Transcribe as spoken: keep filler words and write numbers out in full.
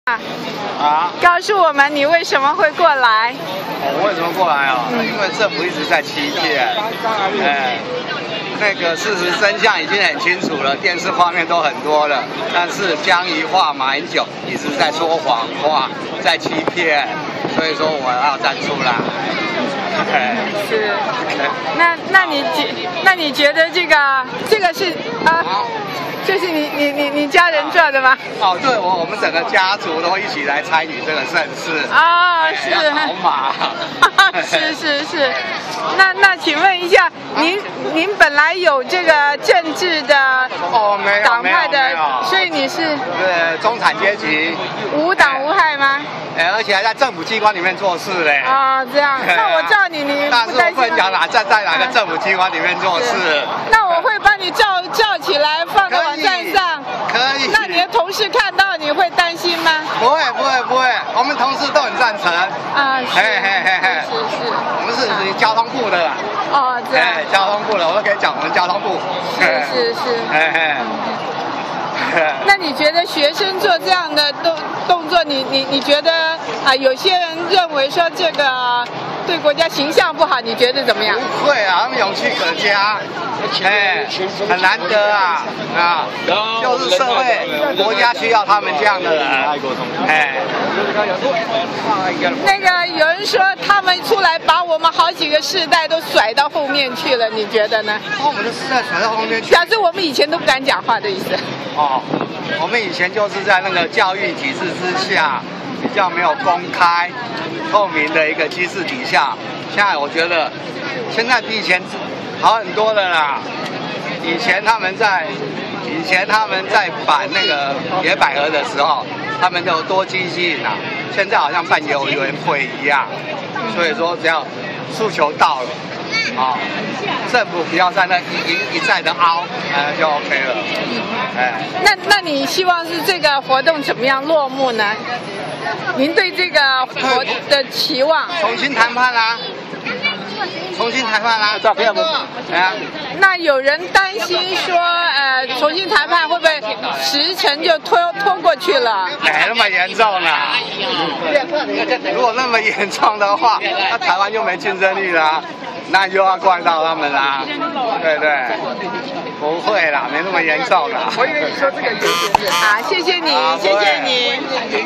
啊！ 告诉我们你为什么会过来？ 我为什么过来啊？嗯、因为政府一直在欺骗，哎，那个事实真相已经很清楚了，电视画面都很多了，但是江宜桦、马英九一直在说谎话，在欺骗，所以说我要站出来。 是，那那你觉那你觉得这个这个是啊？这是你你你你家人做的吗？ 哦，对，我我们整个家族都一起来参与这个盛事。 啊、哦，是。 好马。 是是是。那那请问一下，您、啊、您本来有这个政治的哦没有党派的，所以你是对中产阶级， 无党无害吗？ 哎，而且还在政府机关里面做事嘞。 啊，这样。那我叫你，你但是我不能讲哪站在哪个政府机关里面做事。 那我会帮你照照起来放在网站上。 可以。 那你的同事看到你会担心吗？ 不会不会不会，我们同事都很赞成。 啊，是。 嘿嘿嘿嘿。 是是。 我们是属于交通部的。 哦，这样。 哎，交通部的，我都可以讲我们交通部。 是是是。 嘿嘿。 那你觉得学生做这样的动动作，你你你觉得啊？有些人认为说这个对国家形象不好，你觉得怎么样？ 不会啊，他们勇气可嘉，哎，很难得啊啊！就是社会国家需要他们这样的人，哎。 那个有人说他们出来把我们好几个世代都甩到后面去了，你觉得呢？ 把我们的世代甩到后面去， 表示我们以前都不敢讲话的意思。 哦，我们以前就是在那个教育体制之下，比较没有公开、透明的一个机制底下。现在我觉得，现在比以前好很多了啦。以前他们在，以前他们在办那个野百合的时候，他们都有多激进啊。现在好像办游园会一样，所以说只要诉求到了。啊、哦，政府不要在那一一一再的凹，哎就 OK 了。哎， 那那你希望是这个活动怎么样落幕呢？您对这个活的期望？ 重新谈判啦、啊，重新谈判啦、啊，照片不？哎呀， 那有人担心说，呃，重新谈判会不会时程就拖拖过去了？ 没那么严重呢。如果那么严重的话，那台湾就没竞争力了。那又要怪到他们啦，对不对？不会啦，没那么严重啦。 我以为你说这个有点好，谢谢你，谢谢你。